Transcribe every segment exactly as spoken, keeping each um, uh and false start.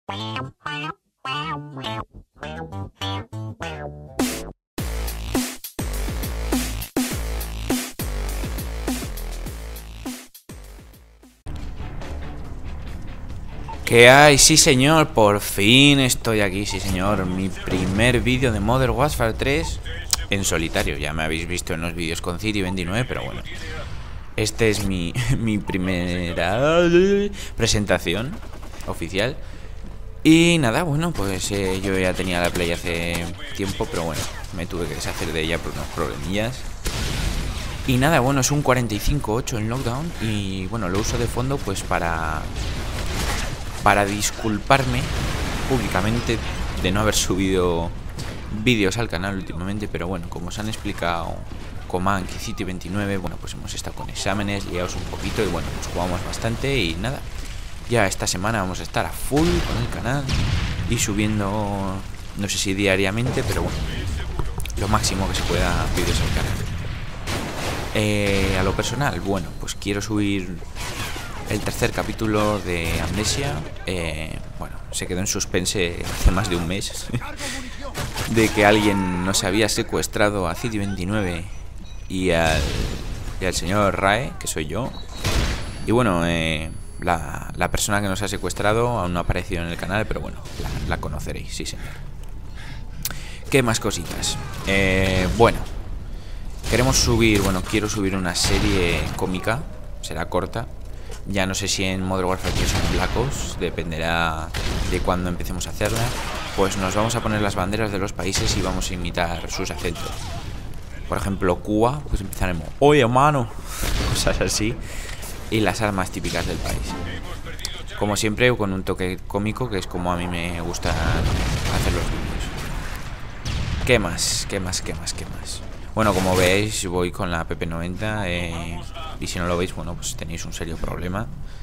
¿Qué hay? Sí señor, por fin estoy aquí, sí señor. Mi primer vídeo de Modern Warfare tres en solitario. Ya me habéis visto en los vídeos con City veintinueve, pero bueno, este es mi, mi primera presentación oficial. Y nada, bueno, pues eh, yo ya tenía la Play hace tiempo, pero bueno, me tuve que deshacer de ella por unos problemillas. Y nada, bueno, es un cuarenta y cinco ocho en Lockdown. Y bueno, lo uso de fondo pues para... Para disculparme públicamente de no haber subido vídeos al canal últimamente. Pero bueno, como os han explicado Coman y City veintinueve, bueno, pues hemos estado con exámenes, liados un poquito. Y bueno, pues jugamos bastante y nada, ya esta semana vamos a estar a full con el canal y subiendo, no sé si diariamente, pero bueno, lo máximo que se pueda vídeos al canal. Eh, a lo personal, bueno, pues quiero subir el tercer capítulo de Amnesia. eh, Bueno, se quedó en suspense hace más de un mes de que alguien nos había secuestrado a City veintinueve y al, y al señor Rae, que soy yo. Y bueno, eh, la, la persona que nos ha secuestrado aún no ha aparecido en el canal, pero bueno, la, la conoceréis, sí señor. ¿Qué más cositas? Eh, bueno, queremos subir, bueno, quiero subir una serie cómica, será corta. Ya no sé si en Modern Warfare tres o en Black Ops, dependerá de cuándo empecemos a hacerla. Pues nos vamos a poner las banderas de los países y vamos a imitar sus acentos. Por ejemplo, Cuba, pues empezaremos, oye hermano, cosas así. Y las armas típicas del país. Como siempre, con un toque cómico, que es como a mí me gusta hacer los vídeos. ¿Qué más? ¿Qué más? ¿Qué más? ¿Qué más? Bueno, como veis, voy con la P P noventa. Eh, y si no lo veis, bueno, pues tenéis un serio problema.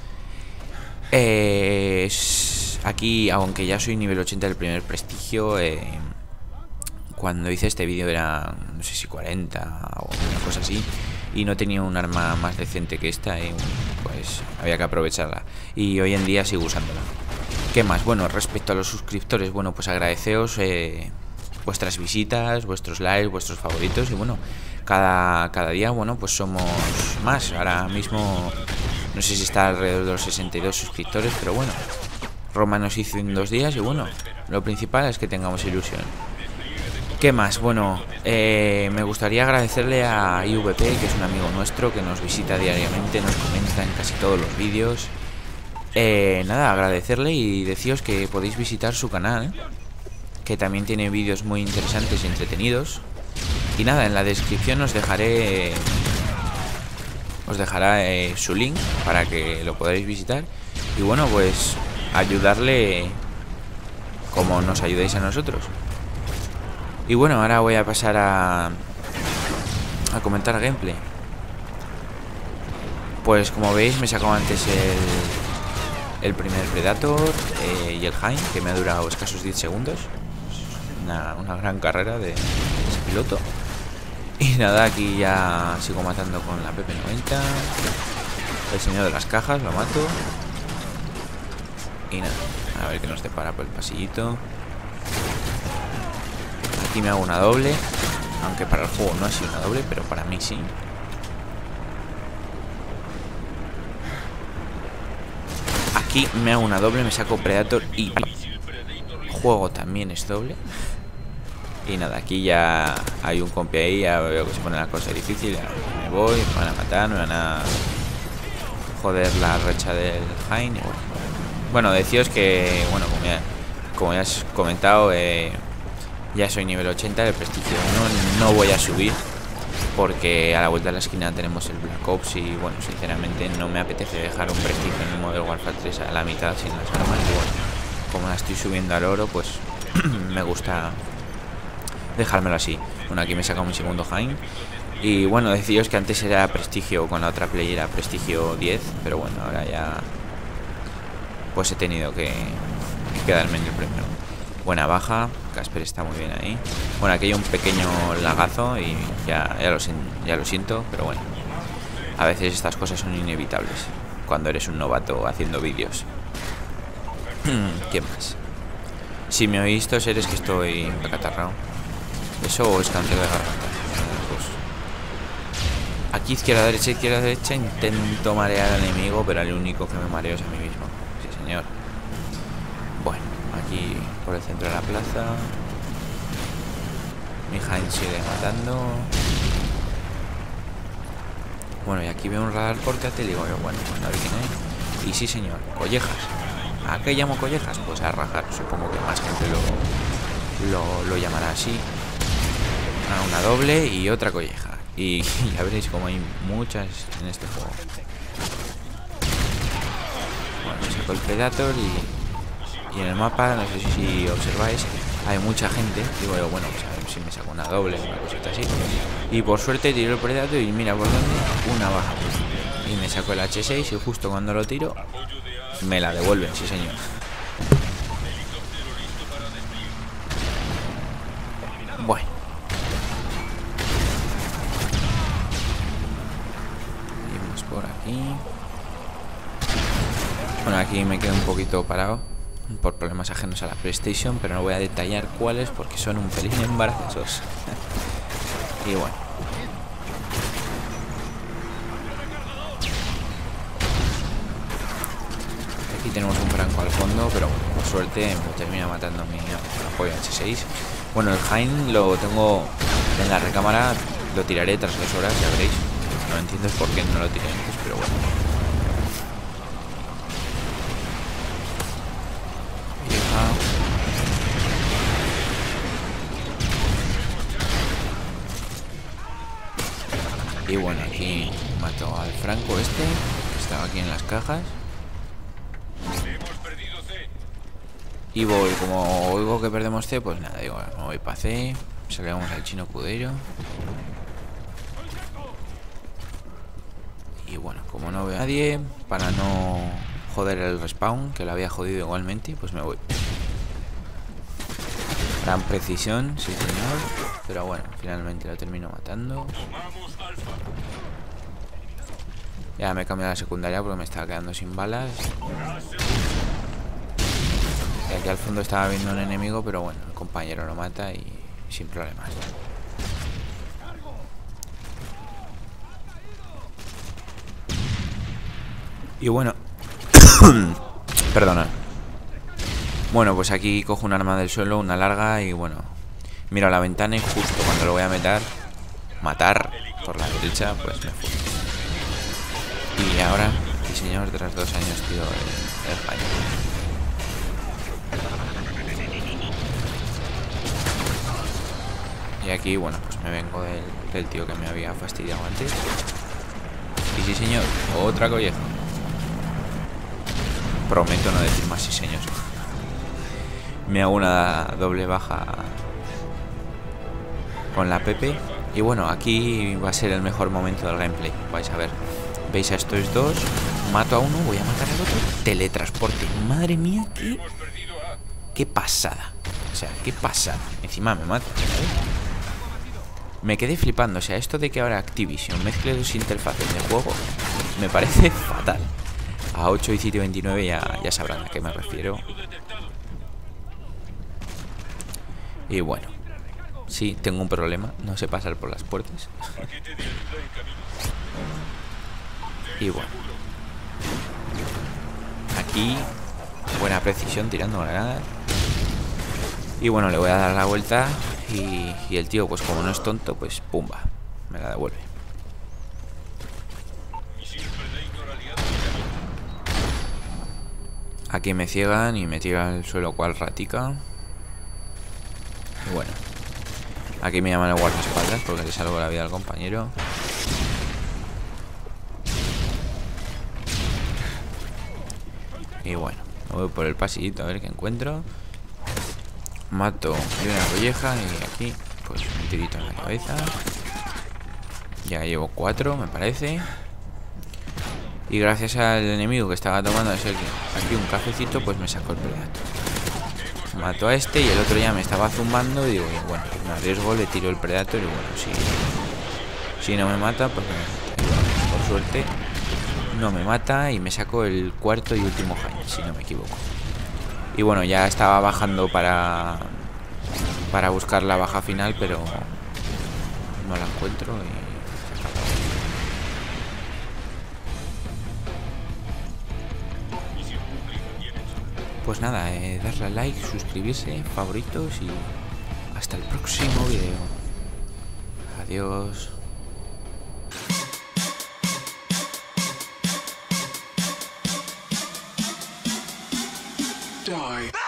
Eh, aquí, aunque ya soy nivel ochenta del primer prestigio, eh, cuando hice este vídeo era, no sé si cuarenta o una cosa así. Y no tenía un arma más decente que esta, y pues había que aprovecharla. Y hoy en día sigo usándola. ¿Qué más? Bueno, respecto a los suscriptores, bueno, pues agradeceos eh, vuestras visitas, vuestros likes, vuestros favoritos. Y bueno, cada, cada día, bueno, pues somos más. Ahora mismo no sé si está alrededor de los sesenta y dos suscriptores, pero bueno, Roma nos hizo en dos días y bueno, lo principal es que tengamos ilusión. ¿Qué más? Bueno, eh, me gustaría agradecerle a I V P, que es un amigo nuestro que nos visita diariamente, nos comenta en casi todos los vídeos. Eh, nada, agradecerle y deciros que podéis visitar su canal, que también tiene vídeos muy interesantes y entretenidos. Y nada, en la descripción os dejaré os dejará eh, su link para que lo podáis visitar. Y bueno, pues ayudarle como nos ayudéis a nosotros. Y bueno, ahora voy a pasar a, a comentar gameplay. Pues como veis, me sacó antes el, el primer Predator eh, y el Hind, que me ha durado escasos diez segundos. Una, una gran carrera de, de ese piloto. Y nada, aquí ya sigo matando con la P P noventa. El señor de las cajas, lo mato. Y nada, a ver qué nos depara por el pasillito. Aquí me hago una doble, aunque para el juego no ha sido una doble, pero para mí sí. Aquí me hago una doble, me saco Predator y juego también es doble. Y nada, aquí ya hay un compi ahí, ya veo que se pone la cosa difícil, ya me voy, me van a matar, me van a joder la recha del Hind. Bueno, bueno, deciros que, bueno, como ya, como ya has comentado, eh, ya soy nivel ochenta del prestigio uno, no voy a subir porque a la vuelta de la esquina tenemos el Black Ops y bueno, sinceramente no me apetece dejar un prestigio en el Modern Warfare tres a la mitad sin las armas. Y bueno, como la estoy subiendo al oro, pues me gusta dejármelo así. Bueno, aquí me saca mi segundo Hind. Y bueno, deciros que antes era prestigio, con la otra play era prestigio diez, pero bueno, ahora ya pues he tenido que, que quedarme en el primero. Buena baja, Casper está muy bien ahí. Bueno, aquí hay un pequeño lagazo y ya, ya, lo, ya lo siento, pero bueno, a veces estas cosas son inevitables cuando eres un novato haciendo vídeos. ¿Qué más? Si me oís toser es que estoy acatarrado. Eso es cáncer de garganta. Pues aquí izquierda, derecha, izquierda, derecha. Intento marear al enemigo, pero el único que me mareo es a mí mismo. Sí, señor. Bueno, aquí por el centro de la plaza. Mi Heinz sigue matando. Bueno, y aquí veo un radar portátil y digo yo, bueno, pues a ver quién es. Y sí, señor, collejas. ¿A qué llamo collejas? Pues a rajar. Supongo que más gente lo, lo, lo llamará así. A una doble y otra colleja. Y ya veréis como hay muchas en este juego. Bueno, saco el Predator y, y en el mapa, no sé si observáis, hay mucha gente. Digo yo, bueno, pues a ver si me saco una doble, una cosita así. Y por suerte tiro el Predator y mira por dónde, una baja. Y me saco el hache seis y justo cuando lo tiro, me la devuelven, sí señor. Bueno. Seguimos por aquí. Bueno, aquí me quedo un poquito parado por problemas ajenos a la PlayStation, pero no voy a detallar cuáles porque son un pelín embarazosos. Y bueno. Aquí tenemos un franco al fondo, pero bueno, por suerte me termina matando mi apoyo hache seis. Bueno, el Heinz lo tengo en la recámara, lo tiraré tras dos horas, ya veréis. No entiendo por qué no lo tiré antes, pero bueno. Y bueno, aquí mato al franco este, que estaba aquí en las cajas. Y voy, como oigo que perdemos C, pues nada, digo, me voy para C. Salgamos al chino Cudeiro. Y bueno, como no veo a nadie, para no joder el respawn, que lo había jodido igualmente, pues me voy. Gran precisión, sí señor. Pero bueno, finalmente lo termino matando. Ya me he cambiado a la secundaria porque me estaba quedando sin balas. Y aquí al fondo estaba viendo un enemigo, pero bueno, el compañero lo mata y sin problemas. Y bueno, perdona. Bueno, pues aquí cojo un arma del suelo, una larga, y bueno, miro a la ventana y justo cuando lo voy a meter, matar por la derecha, pues me fui. Y ahora, sí señor, tras dos años tiro el, el fallo. Y aquí, bueno, pues me vengo del, del tío que me había fastidiado antes. Y sí señor, otra colleja. Prometo no decir más sí señor. Me hago una doble baja con la Pepe. Y bueno, aquí va a ser el mejor momento del gameplay. Vais a ver. Veis a estos dos. Mato a uno, voy a matar al otro. Teletransporte. Madre mía, qué, qué pasada. O sea, qué pasada. Encima me mata. Me quedé flipando. O sea, esto de que ahora Activision mezcle dos interfaces de juego me parece fatal. A ocho y siete veintinueve ya, ya sabrán a qué me refiero. Y bueno, sí, tengo un problema. No sé pasar por las puertas. Y bueno, aquí buena precisión tirando granadas. Y bueno, le voy a dar la vuelta. Y, y el tío, pues como no es tonto, pues pumba, me la devuelve. Aquí me ciegan y me tiran al suelo cual ratica. Y bueno, aquí me llaman el guardaespaldas porque le salvo la vida al compañero. Y bueno, me voy por el pasillito a ver qué encuentro. Mato una colleja y aquí pues un tirito en la cabeza. Ya llevo cuatro, me parece. Y gracias al enemigo que estaba tomando aquí un cafecito, pues me sacó el Predator. Mato a este y el otro ya me estaba zumbando. Y digo, bueno, me arriesgo, le tiro el Predator. Y bueno, si, si no me mata, pues me mata. Por suerte no me mata y me saco el cuarto y último Heinz, si no me equivoco. Y bueno, ya estaba bajando para para buscar la baja final, pero no la encuentro y se acabó. Pues nada, eh, darle a like, suscribirse, favoritos y hasta el próximo video. Adiós. Die.